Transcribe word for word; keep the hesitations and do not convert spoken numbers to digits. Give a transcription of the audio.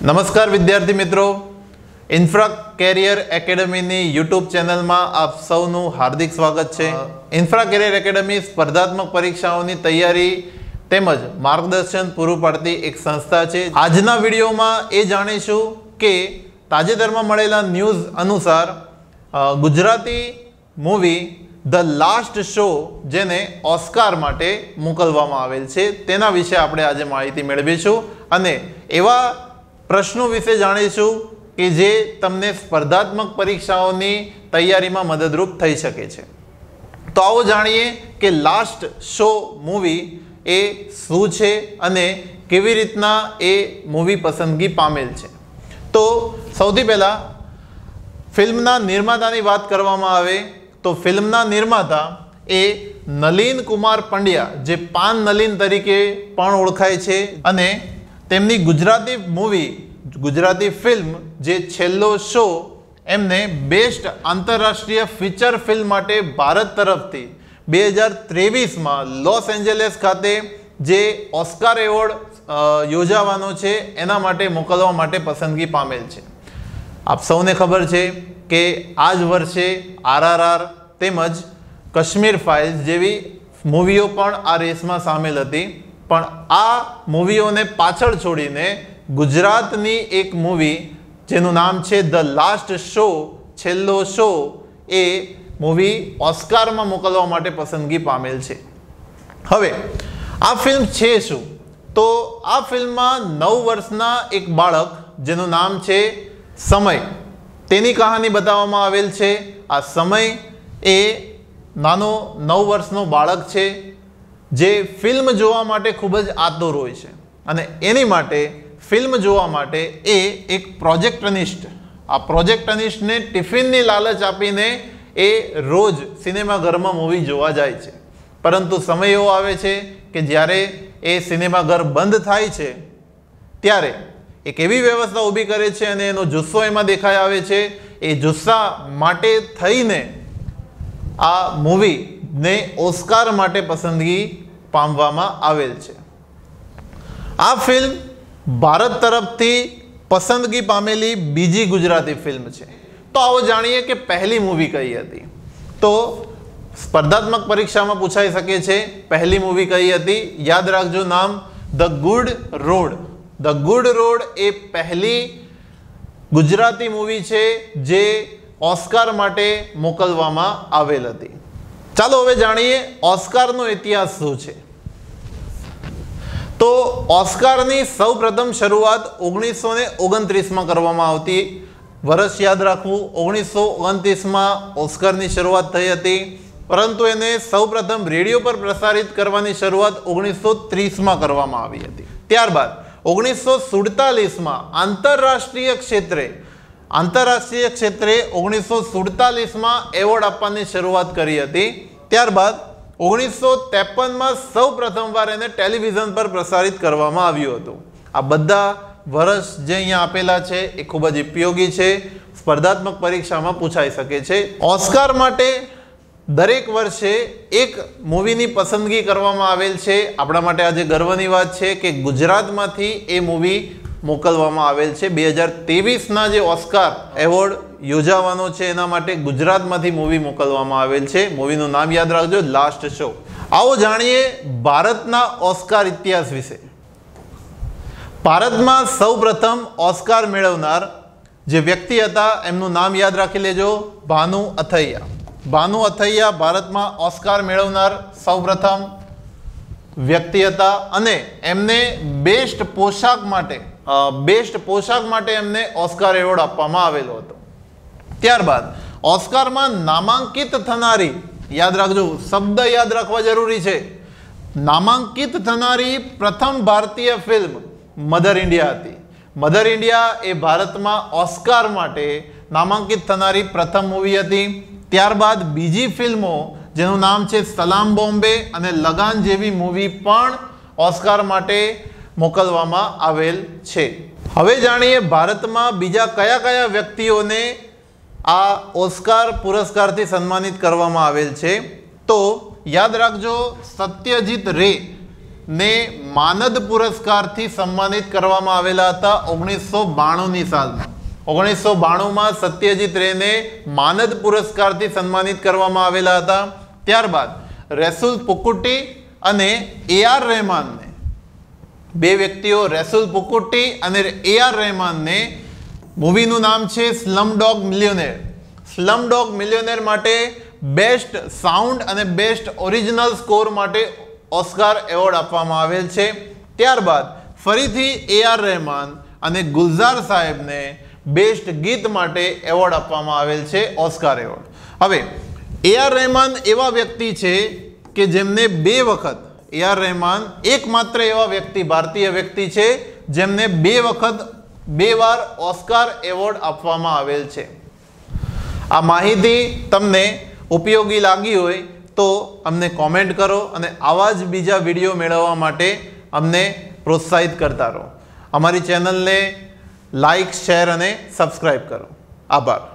नमस्कार विद्यार्थी मित्रों, infra career academy YouTube channel में आप सौनु हार्दिक स्वागत है। इन्फ्रा कैरियर एकेडमी स्पर्धात्मक परीक्षाओं की तैयारी तेमज मार्गदर्शन पूरु पाडती एक संस्था है। आजना विडियो में ए जाणीशुं के ताजेतर में मळेला न्यूज अनुसार Gujarati movie the last show जेने ऑस्कार माटे मोकलवामां आवेल छे तेना विषे आपणे आजे माहिती मेळवीशुं अने एवा प्रश्नों विषे जाणीशुं कि जे तमने स्पर्धात्मक परीक्षाओनी तैयारीमां मददरूप थई शके छे। तो आवो जाणीए कि लास्ट शो मूवी ए शुं छे अने केवी रीतना ए मूवी पसंदगी पामेल छे। तो सौथी पहेला फिल्मना निर्मातानी वात करवामां आवे तो फिल्मना निर्माता ए नलिन कुमार पंड्या जे पान नलिन तरीके पण ओळखाय छे अने तेमनी गुजराती मूवी गुजराती फिल्म जे छेल्लो शो एमने बेस्ट आंतरराष्ट्रीय फीचर फिल्म माटे भारत तरफथी बे हज़ार तेवीस में लॉस एंजेलिस खाते जे ऑस्कार एवॉर्ड योजावानो छे एना माटे मोकलवा माटे पसंदगी पामेल छे। आप सौने खबर छे के आज वर्षे आरआरआर तेमज कश्मीर फाइल्स जेवी मूवीओ पण आ रेसमां सामेल हती, पण आ मूवीओने पाछळ छोड़ीने गुजरातनी एक मूवी जेनुं नाम छे the last show Chhello Show ए मूवी ऑस्कार में मोकलवा माटे पसंदगी पामेल छे। हवे आ फिल्म छे शुं? तो आ फिल्म में नौ वर्षना एक बाळक जेनुं नाम छे समय तेनी कहानी बताववामां आवेल छे। आ समय ए नानो नौ वर्षनो बाळक छे जे फिल्म जोवा माटे खूब ज आतुर होय छे अने एनी माटे फिल्म जोवा माटे ए एक प्रोजेक्टनिस्ट आ प्रोजेक्टनिस्ट ने टिफिन नी लालच आपीने ए रोज सिनेमाघर में मूवी जोवा जाय छे। परंतु समय एवो आवे छे के ज्यारे ए सिनेमाघर बंद थाय छे त्यारे एक एवी व्यवस्था ऊभी करे छे अने एनो जुस्सो एमां देखाय आवे छे। ए जुस्सा माटे थईने आ मूवी ने ऑस्कार माटे पसंदगी पामवामां आवेल छे। आ फिल्म भारत तरफथी पसंदगी पामेली बीजी गुजराती फिल्म छे। तो आवो जाणीए कि पहली मूवी कई हती। तो स्पर्धात्मक परीक्षा में पूछाई सके छे पहली मूवी कई हती। याद राखजो नाम the good road. The good road ए पहली गुजराती मूवी छे जे ऑस्कार माटे मोकलवामां आवेल हती। चालो हवे जाणीए ऑस्कारनो इतिहास शुं छे। तो ऑस्कारनी सौ प्रथम शुरुआत ओगनीस सौ ओगणत्रीस में करवामां आवती। वर्ष याद राखवू ओगनीस सौ ओगणतीस में ऑस्कारनी शुरुआत थई हती, परंतु एने सौ प्रथम रेडियो पर प्रसारित करवानी शुरुआत ओगनीस सौ तीस में करवामां आवी हती। त्यारबाद ओगनीस सौ सुड़तालीस में आंतरराष्ट्रीय क्षेत्रे आंतरराष्ट्रीय क्षेत्रे ओगनीस सौ सुड़तालीस में एवॉर्ड आपवानी शुरुआत करी हती। त्यारबाद ओगनीस सौ तेपन में सौ प्रथम वार एने टेलिविजन पर प्रसारित करवामां आव्युं हतुं। आ बधा वर्ष जे अहींया आपेला छे ए खूब ज उपयोगी छे, स्पर्धात्मक परीक्षा में पूछाई सके छे। ऑस्कार माटे दरेक वर्षे एक मूवीनी पसंदगी करवामां आवेल छे। आपणा माटे आजे गर्वनी वात छे कि गुजरातमांथी ए मूवी मोकलवामां आवेल छे। बे हज़ार तेवीस ना जे ऑस्कार एवॉर्ड योजावानो छे एना माटे गुजरातमांथी मूवी मोकलवामां आवेल छे। मूवीनुं नाम याद राखजो लास्ट शो। आवो जाणीए भारतना ऑस्कार इतिहास विषे। भारतमां सौ प्रथम ऑस्कार मेळवनार जे व्यक्ति हता एमनुं नाम याद राखी लेजो, भानु अथैया। भानु अथैया भारतमां ऑस्कार मेळवनार सौ प्रथम व्यक्ति हता अने एमने बेस्ट पोशाक माटे बेस्ट पोशाक माटे एमने ऑस्कार एवॉर्ड आपवामां आवेलो हतो। त्यारबाद ऑस्कार में नामांकित थनारी याद राखजो, शब्द याद रखवा जरूरी है। नामांकित थनारी प्रथम भारतीय फिल्म मदर इंडिया थी। मदर इंडिया ए भारत में ऑस्कार माटे नामांकित थनारी प्रथम मूवी थी। त्यारबाद बीजी फिल्मों जेनुं नाम छे सलाम बॉम्बे अने लगान जेवी मूवी पण ऑस्कार माटे मोकलवामां आवेल छे। हवे जाणीए भारत में बीजा कया कया व्यक्तिओने आ ऑस्कार पुरस्कार थी सन्मानित करवामां आवेल छे। तो याद राखजो सत्यजीत रे ने માનદ પુરસ્કારથી સન્માનિત કરવામાં આવેલા હતા ઓગણીસો બાણુંની સાલમાં. ઓગણીસો બાણુંમાં સત્યજીત રેને માનદ પુરસ્કારથી સન્માનિત કરવામાં આવેલા હતા. ત્યારબાદ રેસુલ પુકુટ્ટી અને એ આર રહેમાનને, બે વ્યક્તિઓ રેસુલ પુકુટ્ટી અને એ આર રહેમાનને, મૂવીનું નામ છે સ્લમડોગ મિલિયનેર. સ્લમડોગ મિલિયનેર માટે બેસ્ટ સાઉન્ડ અને બેસ્ટ ઓરિજિનલ સ્કોર માટે ઓસ્કાર એવોર્ડ આપવામાં આવેલ છે. ત્યારબાદ ફરીથી એ આર રહેમાન અને ગુલઝાર સાહેબને બેસ્ટ ગીત માટે એવોર્ડ આપવામાં આવેલ છે, ઓસ્કાર એવોર્ડ. હવે એ આર રહેમાન એવા વ્યક્તિ છે કે જેમને બે વખત, એ આર રહેમાન એકમાત્ર એવા વ્યક્તિ, ભારતીય વ્યક્તિ છે જેમને બે વખત બે વાર ઓસ્કાર એવોર્ડ આપવામાં આવેલ છે. આ માહિતી તમને ઉપયોગી લાગી હોય તો અમને કોમેન્ટ કરો અને આવા જ બીજા વિડીયો મેળવવા માટે અમને પ્રોત્સાહિત કરતા રહો. અમારી ચેનલને લાઈક, શેર અને સબસ્ક્રાઈબ કરો. આભાર.